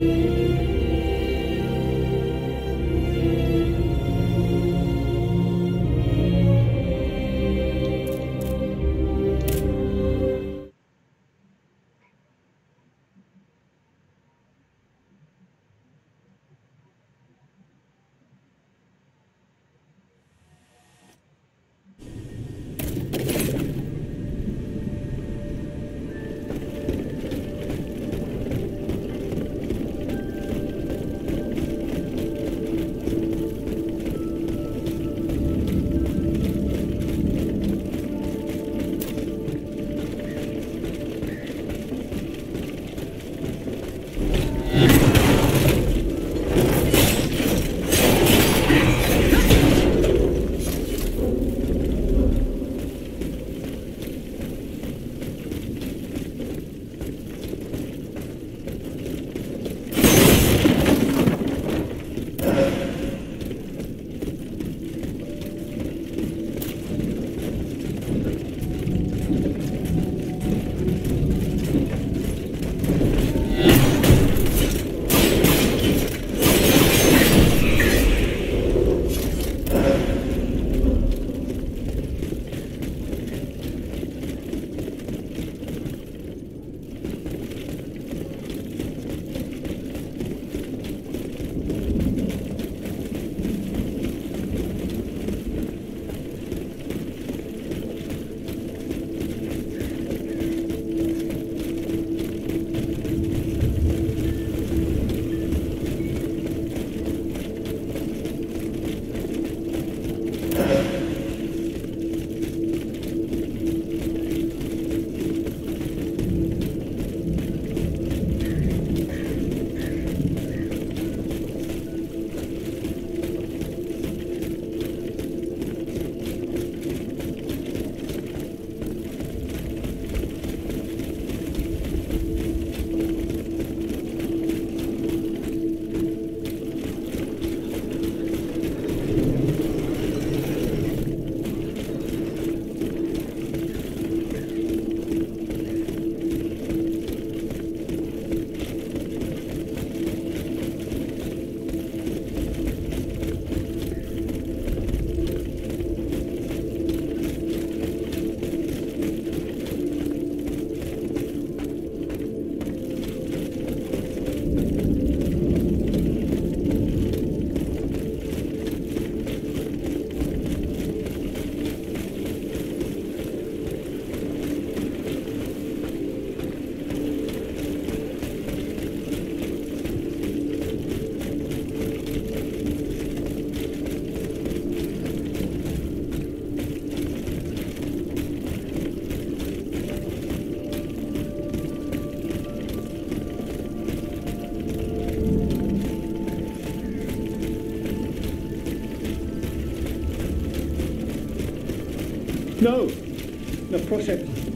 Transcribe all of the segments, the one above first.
No, no, proszę.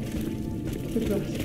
Przepraszam.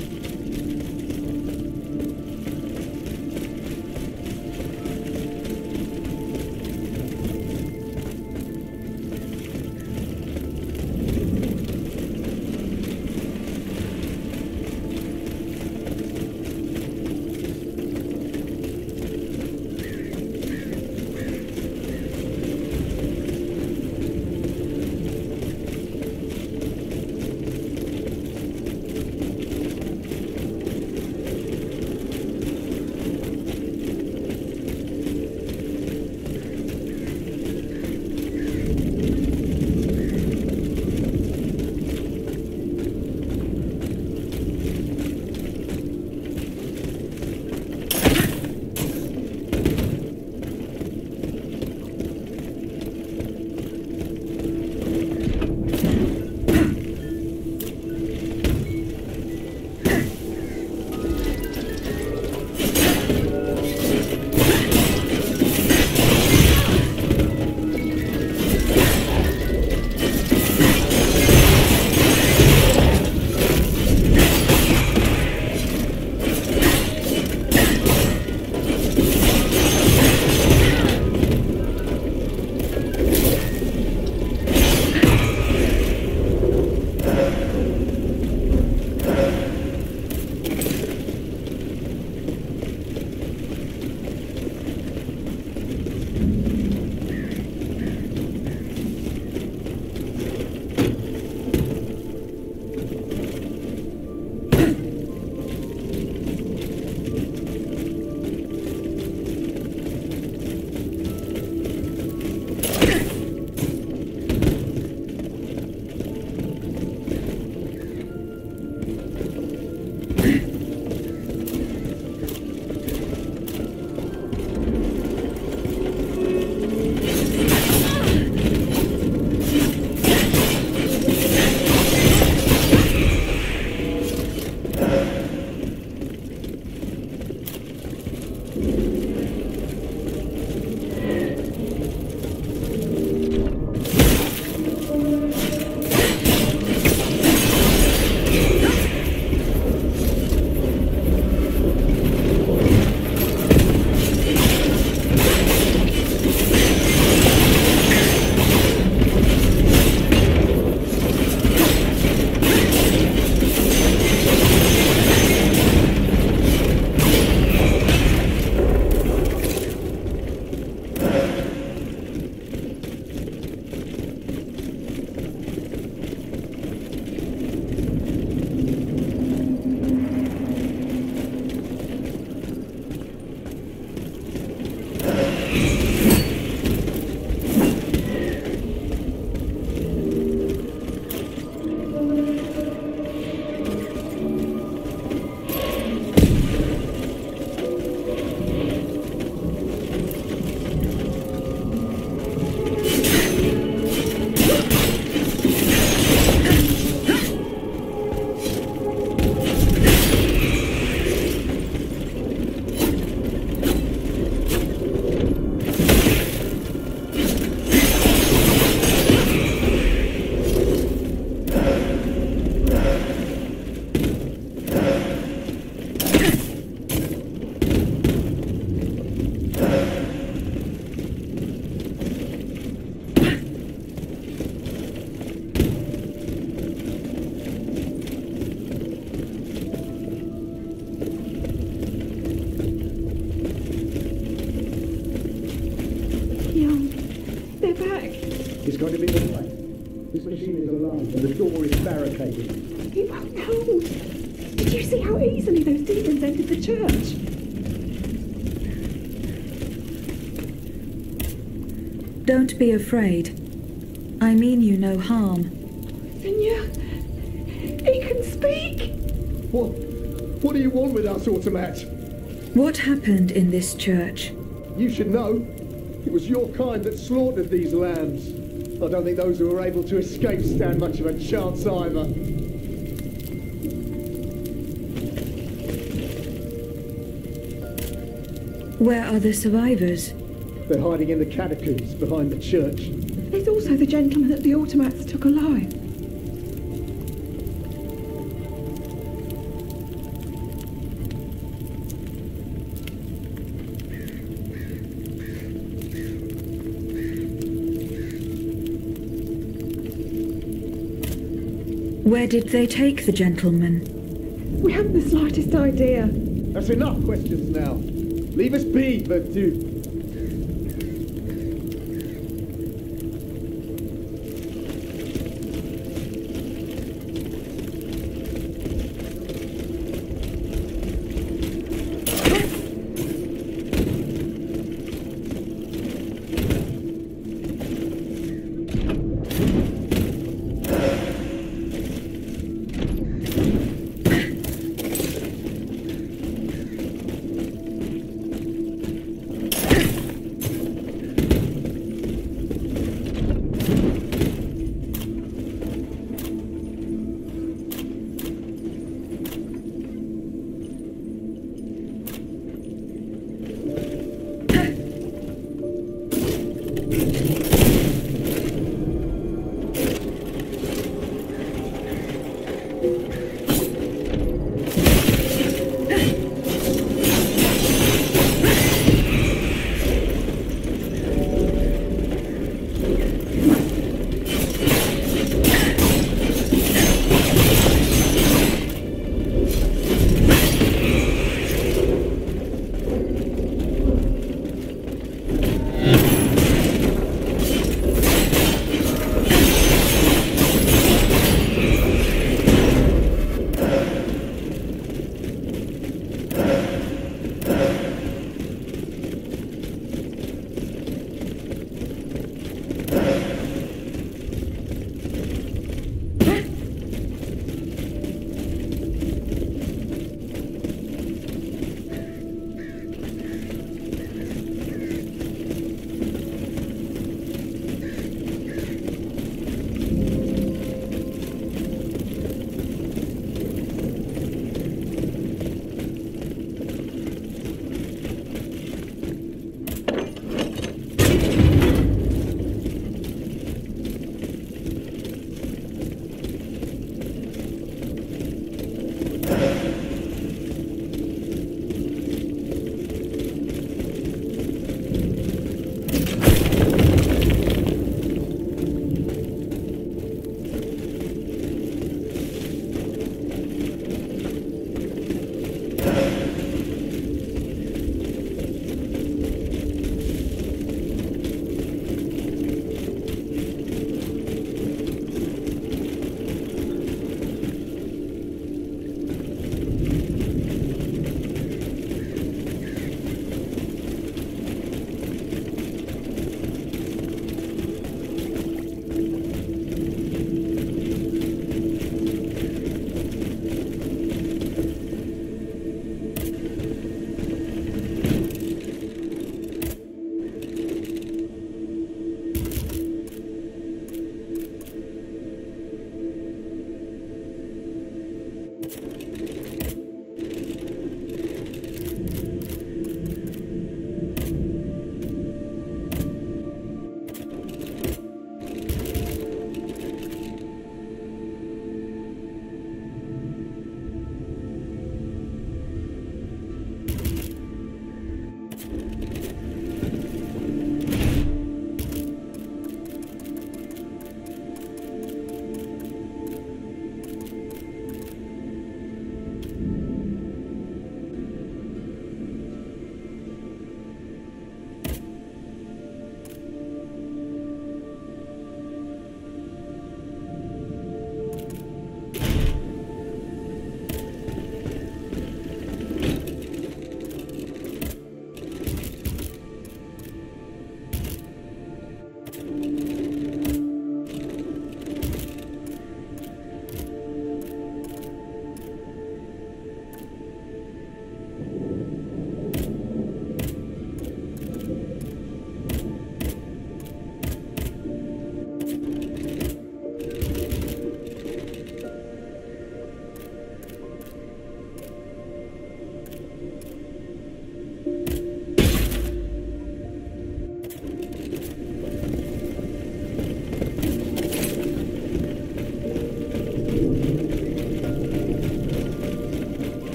got him in the way. This machine is alarmed and the door is barricaded. It won't hold. Did you see how easily those demons entered the church? Don't be afraid. I mean you no harm. Seigneur, he can speak. What do you want with us, Automat? What happened in this church? You should know. It was your kind that slaughtered these lambs. I don't think those who were able to escape stand much of a chance either. Where are the survivors? They're hiding in the catacombs behind the church. There's also the gentleman that the automats took alive. Where did they take the gentleman? We haven't the slightest idea. That's enough questions now. Leave us be, Bertu.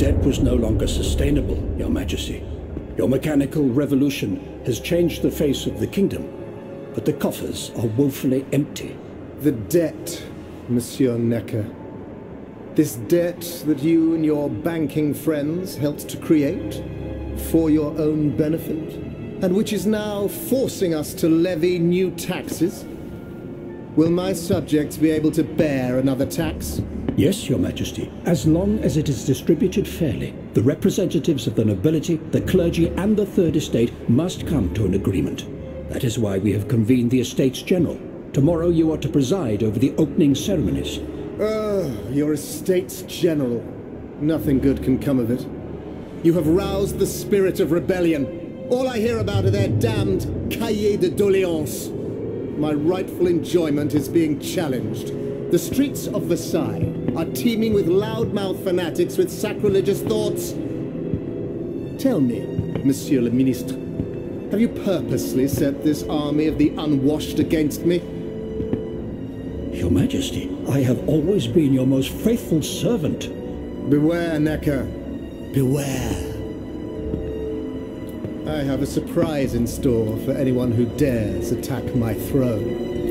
debt was no longer sustainable, Your Majesty. Your mechanical revolution has changed the face of the kingdom, but the coffers are woefully empty. The debt, Monsieur Necker. This debt that you and your banking friends helped to create for your own benefit, and which is now forcing us to levy new taxes? Will my subjects be able to bear another tax? Yes, Your Majesty, as long as it is distributed fairly. The representatives of the nobility, the clergy, and the Third Estate must come to an agreement. That is why we have convened the Estates General. Tomorrow you are to preside over the opening ceremonies. Your Estates General. Nothing good can come of it. You have roused the spirit of rebellion. All I hear about are their damned cahiers de doléances. My rightful enjoyment is being challenged. The streets of Versailles are teeming with loudmouth fanatics with sacrilegious thoughts. Tell me, Monsieur le Ministre, have you purposely set this army of the unwashed against me? Your Majesty, I have always been your most faithful servant. Beware, Necker. Beware. I have a surprise in store for anyone who dares attack my throne.